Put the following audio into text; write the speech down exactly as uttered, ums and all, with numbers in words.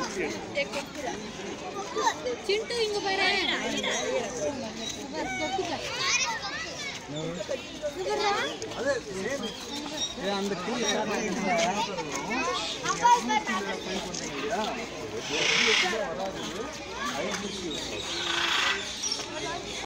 चिंटू इंग பாரு அது சேம் ஏ அந்த டீ